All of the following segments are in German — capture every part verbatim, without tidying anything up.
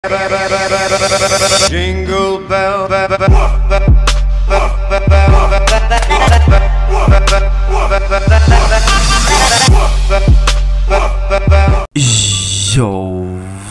Jingle bell, Yo,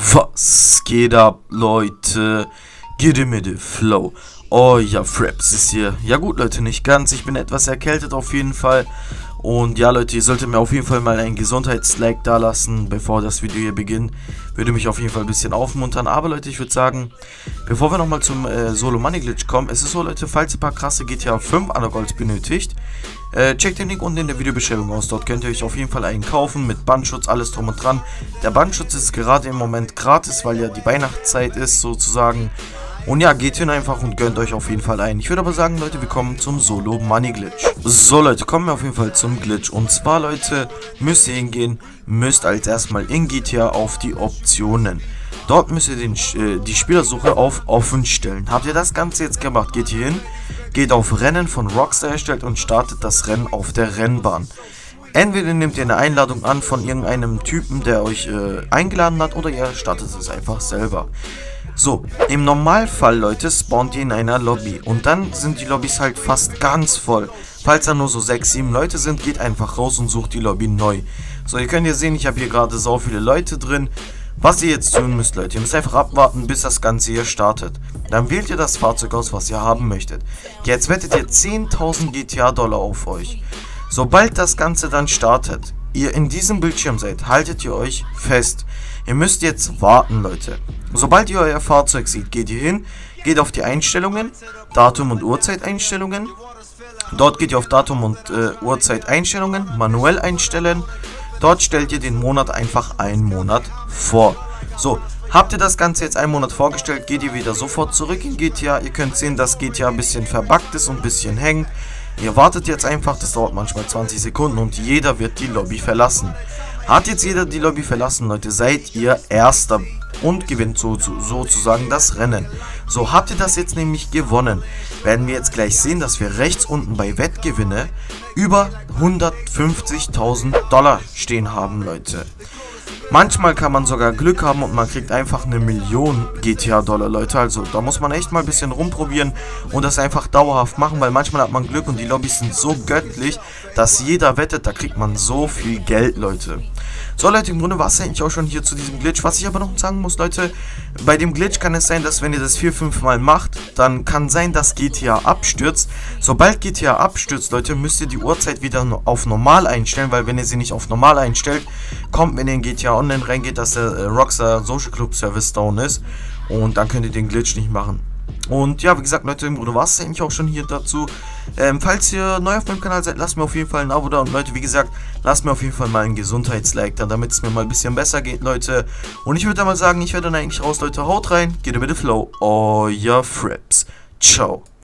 was geht ab, Leute? Gimme mit dem Flow. Oh ja, Fraps ist hier. Ja gut, Leute, nicht ganz. Ich bin etwas erkältet auf jeden Fall. Und ja, Leute, ihr solltet mir auf jeden Fall mal einen Gesundheitslike da lassen, bevor das Video hier beginnt. Würde mich auf jeden Fall ein bisschen aufmuntern. Aber Leute, ich würde sagen, bevor wir nochmal zum äh, Solo Money Glitch kommen, es ist so, Leute, falls ihr ein paar krasse G T A fünf Undergolds benötigt, äh, checkt den Link unten in der Videobeschreibung aus. Dort könnt ihr euch auf jeden Fall einen kaufen mit Bandschutz, alles drum und dran. Der Bandschutz ist gerade im Moment gratis, weil ja die Weihnachtszeit ist, sozusagen. Und ja, geht hin einfach und gönnt euch auf jeden Fall ein. Ich würde aber sagen, Leute, wir kommen zum Solo Money Glitch. So, Leute, kommen wir auf jeden Fall zum Glitch. Und zwar, Leute, müsst ihr hingehen, müsst als erstmal in G T A auf die Optionen. Dort müsst ihr den, äh, die Spielersuche auf offen stellen. Habt ihr das Ganze jetzt gemacht? Geht hier hin, geht auf Rennen von Rockstar erstellt und startet das Rennen auf der Rennbahn. Entweder nehmt ihr eine Einladung an von irgendeinem Typen, der euch äh, eingeladen hat, oder ihr startet es einfach selber. So, im Normalfall, Leute, spawnt ihr in einer Lobby und dann sind die Lobbys halt fast ganz voll. Falls da nur so sechs, sieben Leute sind, geht einfach raus und sucht die Lobby neu. So, ihr könnt ja sehen, ich habe hier gerade so viele Leute drin. Was ihr jetzt tun müsst, Leute, ihr müsst einfach abwarten, bis das Ganze hier startet. Dann wählt ihr das Fahrzeug aus, was ihr haben möchtet. Jetzt wettet ihr zehntausend G T A-Dollar auf euch. Sobald das Ganze dann startet, ihr in diesem Bildschirm seid, haltet ihr euch fest. Ihr müsst jetzt warten, Leute. Sobald ihr euer Fahrzeug seht, geht ihr hin, geht auf die Einstellungen, Datum und Uhrzeit Einstellungen. Dort geht ihr auf Datum und äh, Uhrzeit Einstellungen, manuell einstellen. Dort stellt ihr den Monat einfach einen Monat vor. So, habt ihr das Ganze jetzt einen Monat vorgestellt, geht ihr wieder sofort zurück in G T A. Ihr könnt sehen, dass G T A ein bisschen verbuggt ist und ein bisschen hängt. Ihr wartet jetzt einfach, das dauert manchmal zwanzig Sekunden und jeder wird die Lobby verlassen. Hat jetzt jeder die Lobby verlassen, Leute, seid ihr Erster und gewinnt so, so, sozusagen das Rennen. So, habt ihr das jetzt nämlich gewonnen, werden wir jetzt gleich sehen, dass wir rechts unten bei Wettgewinne über hundertfünfzigtausend Dollar stehen haben, Leute. Manchmal kann man sogar Glück haben und man kriegt einfach eine Million G T A-Dollar, Leute. Also da muss man echt mal ein bisschen rumprobieren und das einfach dauerhaft machen, weil manchmal hat man Glück und die Lobbys sind so göttlich, dass jeder wettet, da kriegt man so viel Geld, Leute. So, Leute, im Grunde war es eigentlich auch schon hier zu diesem Glitch. Was ich aber noch sagen muss, Leute, bei dem Glitch kann es sein, dass wenn ihr das vier, fünf Mal macht, dann kann sein, dass G T A abstürzt. Sobald G T A abstürzt, Leute, müsst ihr die Uhrzeit wieder auf normal einstellen, weil wenn ihr sie nicht auf normal einstellt, kommt, wenn ihr in G T A Online reingeht, dass der äh, Rockstar Social Club Service down ist und dann könnt ihr den Glitch nicht machen. Und ja, wie gesagt, Leute, im Grunde war es eigentlich auch schon hier dazu. Ähm, falls ihr neu auf meinem Kanal seid, lasst mir auf jeden Fall ein Abo da. Und Leute, wie gesagt, lasst mir auf jeden Fall mal ein Gesundheitslike da, damit es mir mal ein bisschen besser geht, Leute. Und ich würde mal sagen, ich werde dann eigentlich raus, Leute. Haut rein, geht mit dem Flow. Euer Fraps. Ciao.